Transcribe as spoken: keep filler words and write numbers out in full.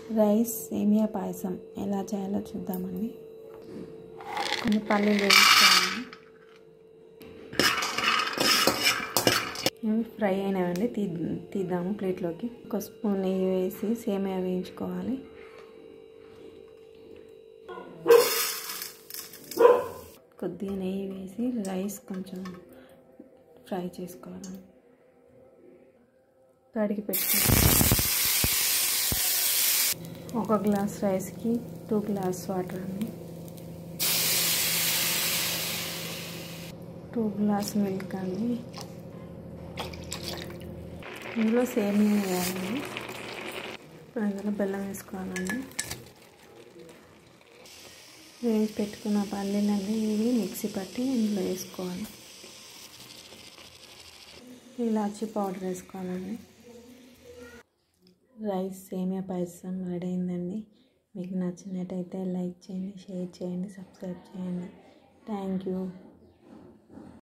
Rice సేమియా పాయసం ఎలా చేయాలో చూద్దామండి. కొన్ని పల్లీలు వేసుకోవాలి. ఇవి ఫ్రై అయినవండి, తీ తీద్దాము ప్లేట్లోకి. ఒక స్పూన్ నెయ్యి వేసి సేమియా వేయించుకోవాలి. కొద్దిగా నెయ్యి వేసి రైస్ కొంచెం ఫ్రై చేసుకోవాలి. కడిగి పెట్టుకోవాలి. ఒక గ్లాస్ రైస్కి టూ గ్లాస్ వాటర్ అండి, టూ గ్లాస్ మిల్క్ అండి. ఇందులో సేమియా వేయాలండి. ఇప్పుడు అందులో బెల్లం వేసుకోవాలండి. వేసి పెట్టుకున్న పల్లీలన్నీ ఇవి మిక్సీ పట్టి ఇందులో వేసుకోవాలి. ఇలాచీ పౌడర్ వేసుకోవాలండి. రైస్ సేమియా పాయసం రెడీ అయిందండి. మీకు నచ్చినట్టయితే లైక్ చేయండి, షేర్ చేయండి, సబ్స్క్రైబ్ చేయండి. Thank you.